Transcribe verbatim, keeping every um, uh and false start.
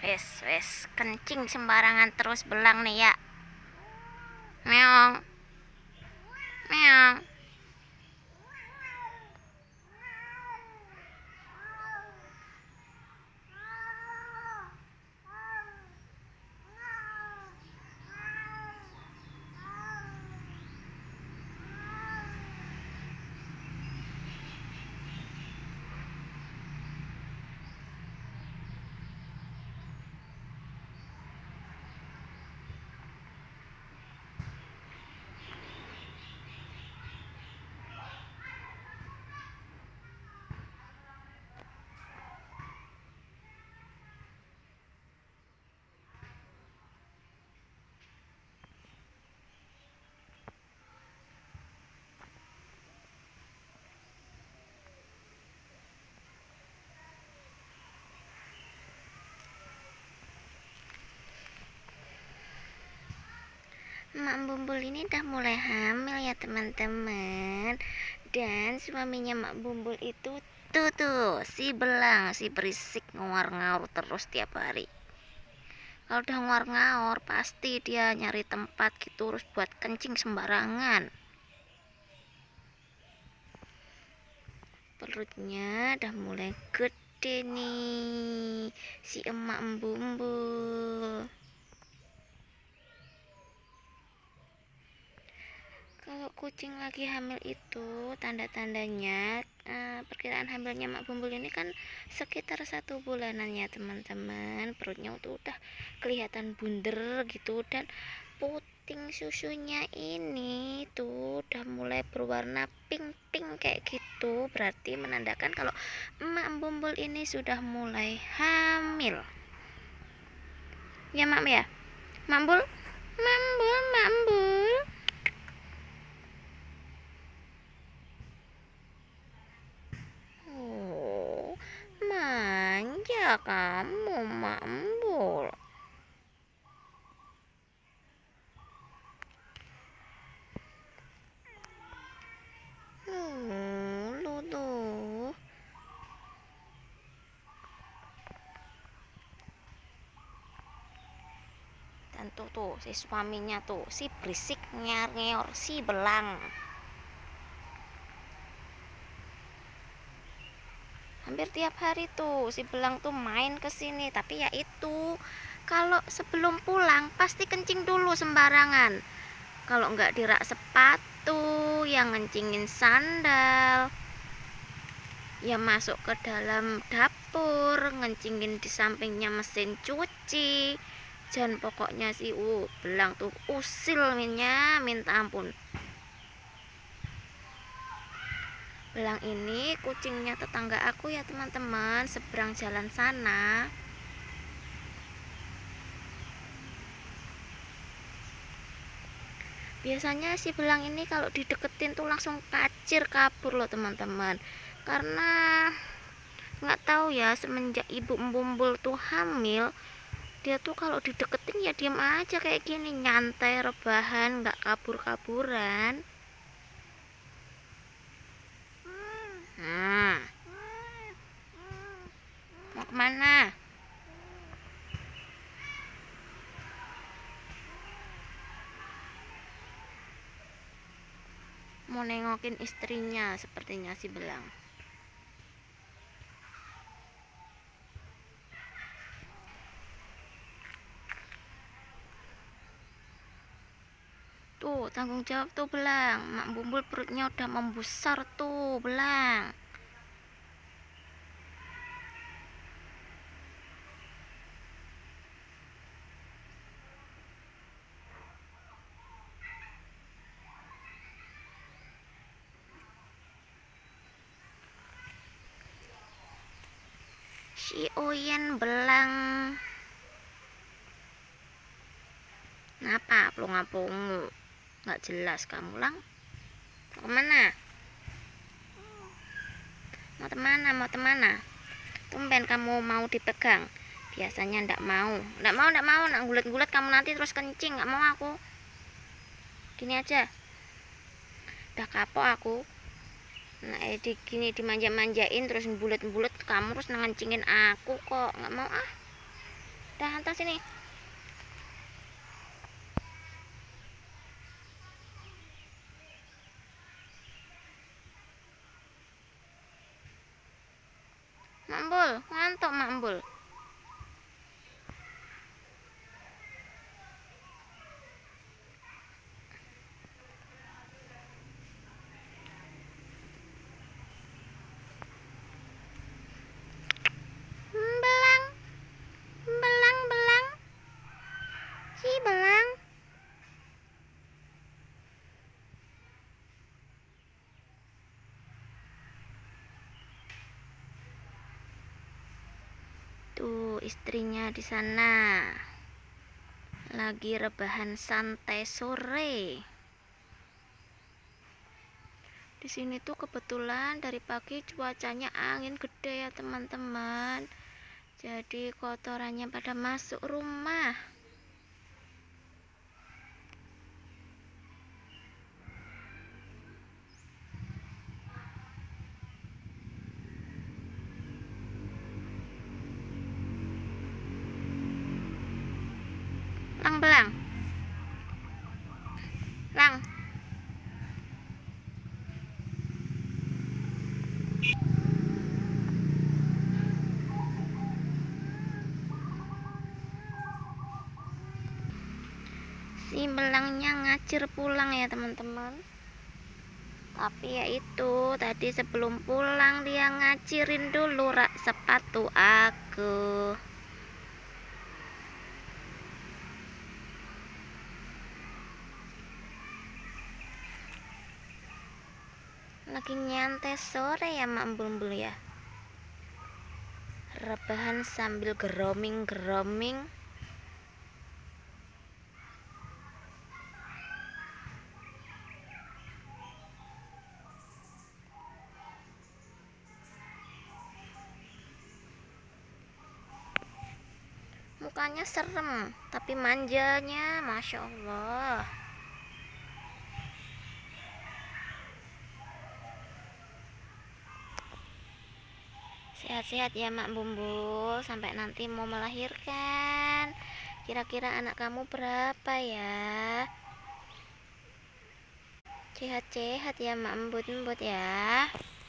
Wes, wes, kencing sembarangan terus belang nih ya. Meong, meong. Mak Bumbul ini udah mulai hamil ya teman-teman. Dan suaminya Mak Bumbul itu tuh tuh si belang, si berisik ngawur-ngawur terus tiap hari. Kalau udah ngawur-ngawur pasti dia nyari tempat gitu terus buat kencing sembarangan. Perutnya udah mulai gede nih si emak Bumbul. Kalau kucing lagi hamil itu tanda-tandanya uh, perkiraan hamilnya Mak Bumbul ini kan sekitar satu bulanan ya teman-teman. Perutnya tuh udah kelihatan bunder gitu, dan puting susunya ini tuh udah mulai berwarna pink-pink kayak gitu. Berarti menandakan kalau Mak Bumbul ini sudah mulai hamil. Ya Mak ya, Mambul, Mambul, Mambul. Manja kamu, Mambul. Hmm, lu tuh. Dan tuh tuh si suaminya tuh, si berisik ngeor-ngeor, si belang. Hampir tiap hari tuh si belang tuh main ke sini, tapi ya itu kalau sebelum pulang pasti kencing dulu sembarangan. Kalau nggak dirak sepatu, yang ngencingin sandal, ya masuk ke dalam dapur, ngencingin di sampingnya mesin cuci. Dan pokoknya sih uh belang tuh usil minnya minta ampun. Belang ini kucingnya tetangga aku ya teman-teman, seberang jalan sana. Biasanya si belang ini kalau dideketin tuh langsung kacir kabur loh teman-teman. Karena nggak tahu ya, semenjak ibu Bumbul tuh hamil, dia tuh kalau dideketin ya diem aja kayak gini, nyantai rebahan, nggak kabur-kaburan. Hmm. Mau kemana? Mau nengokin istrinya sepertinya si belang. Tuh tanggung jawab tuh belang. Mak Bumbul perutnya udah membesar tuh belang. Si Oyen belang. Ngapa pelunga-pelungu? Nggak jelas kamu lang. Mau kemana? Mau kemana? Mau kemana? Tumben kamu mau dipegang. Biasanya ndak mau. Ndak mau, ndak mau. Nak gulet-gulet kamu nanti terus kencing. Nggak mau aku. Gini aja. Udah kapok aku. Nah, eh, di gini dimanja-manjain terus bulet-bulet kamu terus ngencingin aku kok. Nggak mau ah. Dah, hantar sini. Mak Embul, ngantuk Mak Embul. Belang, belang, belang. Si belang. Tuh istrinya di sana lagi rebahan santai sore. Di sini tuh kebetulan dari pagi cuacanya angin gede ya teman-teman. Jadi kotorannya pada masuk rumah. Lang belang. Lang. Si belangnya ngacir pulang ya teman-teman. Tapi ya itu tadi sebelum pulang dia ngacirin dulu rak sepatu aku. Lagi nyantai sore ya Mak Embul ya. Rebahan sambil geroming-geroming. Mukanya serem, tapi manjanya Masya Allah. Sehat-sehat ya Mak Bumbul, sampai nanti mau melahirkan. Kira-kira anak kamu berapa ya? Sehat-sehat ya Mak Embut-embut ya.